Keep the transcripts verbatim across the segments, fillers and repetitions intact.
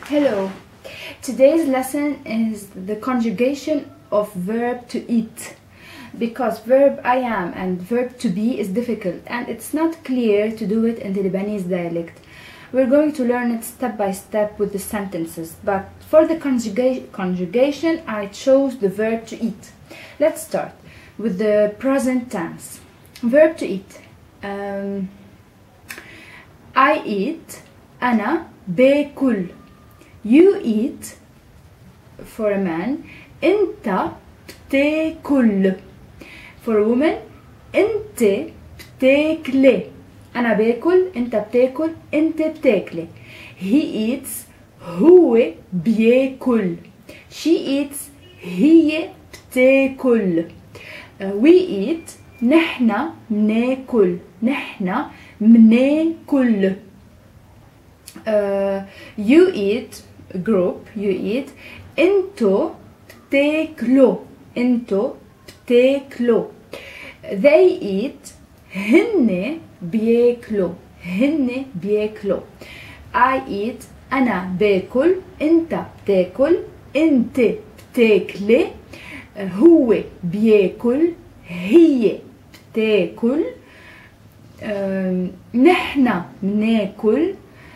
Hello. Today's lesson is the conjugation of verb to eat, because verb I am and verb to be is difficult and it's not clear to do it in the Lebanese dialect. We're going to learn it step by step with the sentences, but for the conjuga conjugation I chose the verb to eat. Let's start with the present tense. Verb to eat. Um, I eat. أنا باكل. You eat. For a man. أنت بتاكل. For a woman. أنت بتاكلي. أنا باكل. أنت بتاكل. أنت بتاكلي. He eats. هو بياكل. She eats. هي بتاكل. uh, We eat. نحنا مناكل. نحنا مناكل. Uh, you eat, group, you eat. انتو بتاكلوا. انتو بتاكلوا. They eat. هن بياكلوا. هن بياكلوا. I eat. أنا باكل. انت بتاكل. انت بتاكلي. هو بياكل. هي بتاكل. uh, نحنا مناكل.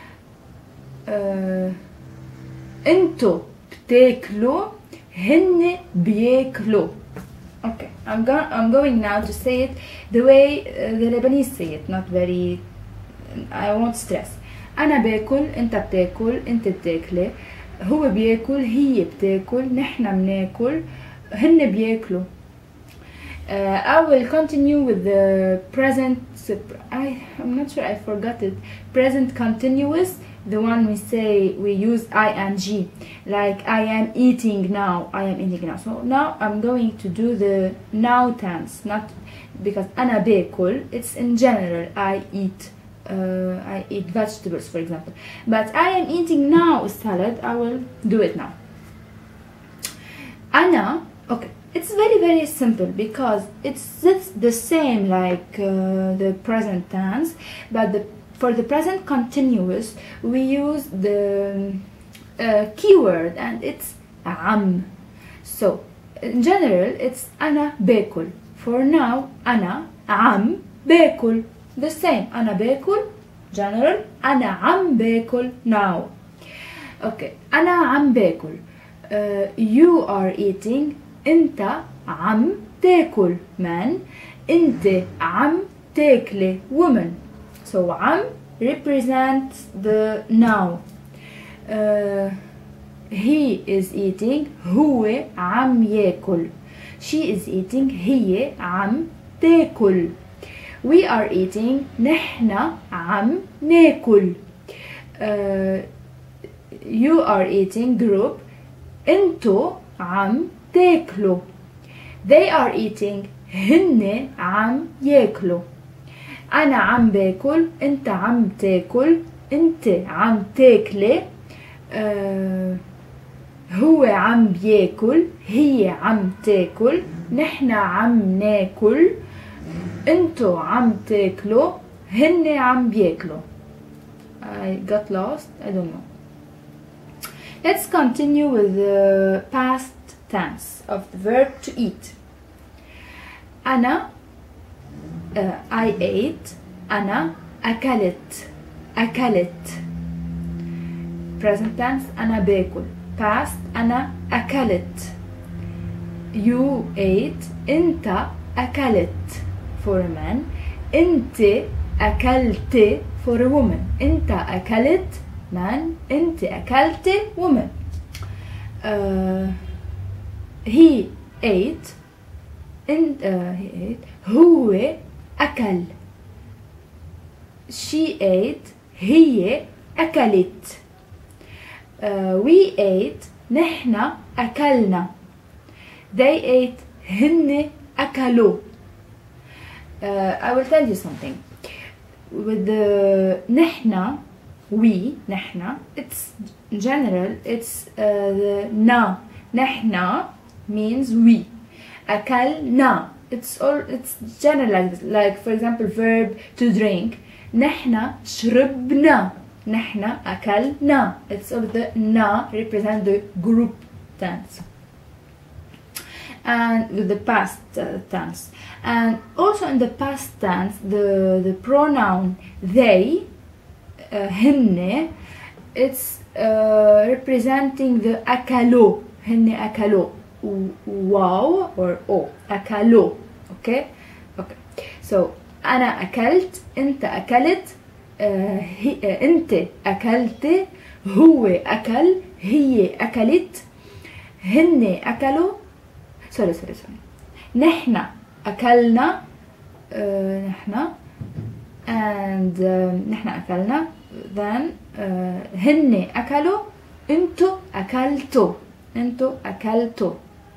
Uh, انتو بتاكلوا. هن بياكلوا. Okay, I'm going. I'm going now to say it the way uh, the Lebanese say it. Not very. I won't stress. أنا باكل. أنت بتاكل. أنت بتاكلي. هو بياكل. هي بتاكل. نحنا بناكل. هن بياكلوا. Uh, I will continue with the present. I I'm not sure I forgot it. Present continuous. The one we say we use ing, like I am eating now. I am eating now. So now I'm going to do the now tense, not because أنا باكل. It's in general. I eat. Uh, I eat vegetables, for example. But I am eating now salad. I will do it now. أنا. Okay. It's very very simple because it's just the same like uh, the present tense, but the for the present continuous we use the uh, keyword and it's عم. So in general it's أنا باكل. For now أنا عم باكل. The same. أنا باكل general. أنا عم باكل now. Okay. أنا عم باكل. uh, You are eating. أنت عم تاكل man. أنت عم تاكلي woman. So عم represents the now. Uh, he is eating. هو عم ياكل. She is eating. هي عم تاكل. We are eating. نحنا عم ناكل. Uh, you are eating group. انتو عم تاكلوا. They are eating. هن عم ياكلوا. أنا عم باكل. أنت عم تاكل. أنت عم تاكلي. آه هو عم بياكل. هي عم تاكل. نحنا عم ناكل. أنتو عم تاكلوا. هن عم بياكلوا. I got lost. I don't know. Let's continue with the past tense of the verb to eat. أنا uh, I ate. أنا أكلت. أكلت. Present tense أنا باكل. Past أنا أكلت. You ate. أنت أكلت. For a man. أنت أكلت. For a woman. أنت أكلت man. أنت أكلت woman. uh, He ate. In, uh, he ate. هو أكل. She ate. هي أكلت. uh, We ate. نحنا أكلنا. They ate. هن أكلوا. uh, I will tell you something. With the نحنا, we, نحنا, it's general. It's uh, the na. نحنا means we. أكلنا. It's all. It's general like this. Like for example, verb to drink. نحنا شربنا. نحن أكلنا. It's of the na represent the group tense and with the past uh, tense. And also in the past tense the the pronoun they uh, هن it's uh, representing the أكلوا. هن أكلوا واو or o أكلوا. okay okay so أنا أكلت، أنت أكلت، آه هي آه أنت أكلت، هو أكل، هي أكلت، هن أكلوا، سوري سوري سوري نحن أكلنا، آه نحن and uh, نحن أكلنا then uh, هن أكلوا، أنتوا أكلتوا، أنتوا أكلتوا.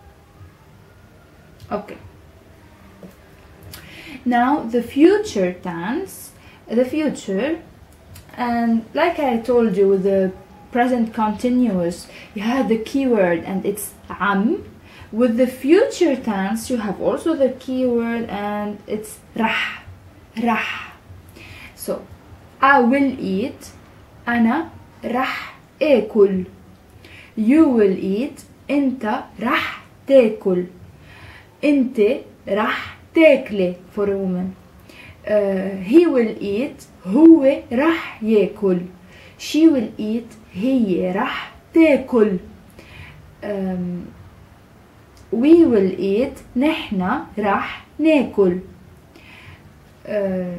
okay now the future tense, the future, and like I told you with the present continuous you have the keyword and it's am. With the future tense you have also the keyword and it's rah rah. so I will eat، أنا رح آكل. you will eat، أنت رح تاكل. أنت رح تاكلي for a woman. uh, he will eat، هو رح ياكل. she will eat، هي رح تاكل. um, we will eat، نحنا رح ناكل. uh,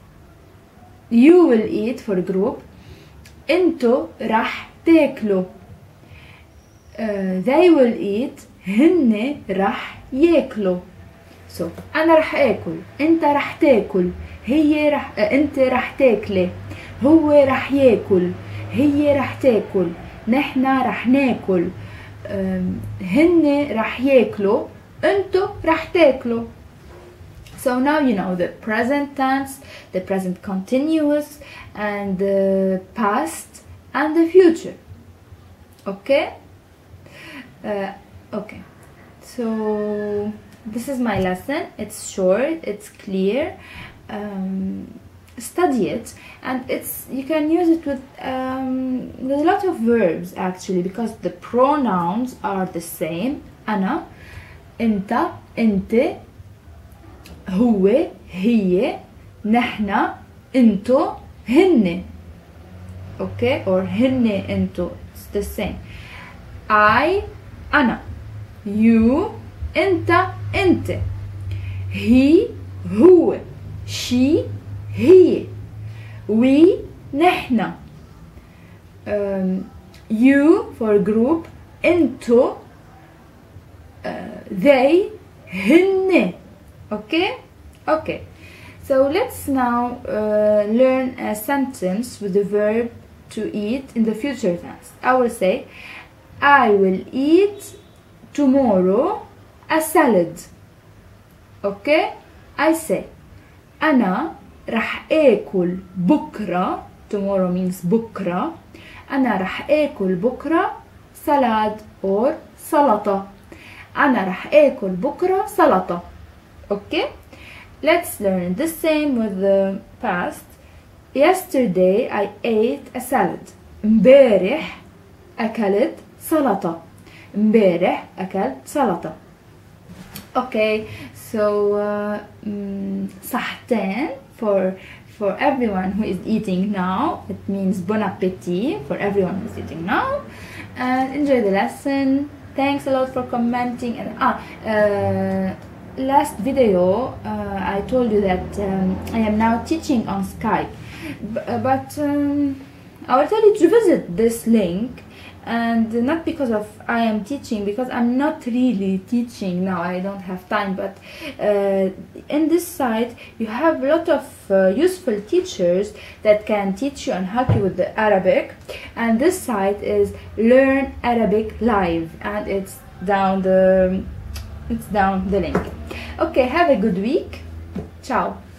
you will eat for group، انتو رح تاكلوا. uh, they will eat، هن رح ياكلوا. so انا رح اكل، انت رح تاكل، هي رح uh, انت رح تاكلي، هو رح ياكل، هي رح تاكل، نحنا رح ناكل، um, هن رح ياكلوا، انتو رح تاكلوا. so now you know the present tense, the present continuous, and the past and the future. okay uh, okay so this is my lesson. It's short, it's clear. Um, study it, and it's you can use it with um, with a lot of verbs actually because the pronouns are the same. أنا، أنت، أنت، هو، هي، نحنا، أنتو، هن. okay or هن أنتو, it's the same. I أنا, you أنت أنت, he هو, she هي, we نحنا, um, you for group, أنتو, uh, they هن. okay okay so let's now uh, learn a sentence with the verb to eat in the future tense. I will say I will eat tomorrow a salad. okay I say أنا رح آكل بكرة, tomorrow means بكرة, أنا رح آكل بكرة salad or سلطة. أنا رح آكل بكرة سلطة. okay let's learn the same with the past. yesterday I ate a salad. امبارح أكلت سلطة. امبارح أكلت سلطة. okay so uh, um, صحتين for for everyone who is eating now. It means bon appétit for everyone who is eating now, and enjoy the lesson. Thanks a lot for commenting. And ah uh, last video uh, I told you that um, I am now teaching on Skype, B but um, I will tell you to visit this link, and not because of I am teaching, because I'm not really teaching now, I don't have time, but uh, in this site you have a lot of uh, useful teachers that can teach you and help you with the Arabic, and this site is Learn Arabic Live, and it's down the it's down the link. okay have a good week. Ciao.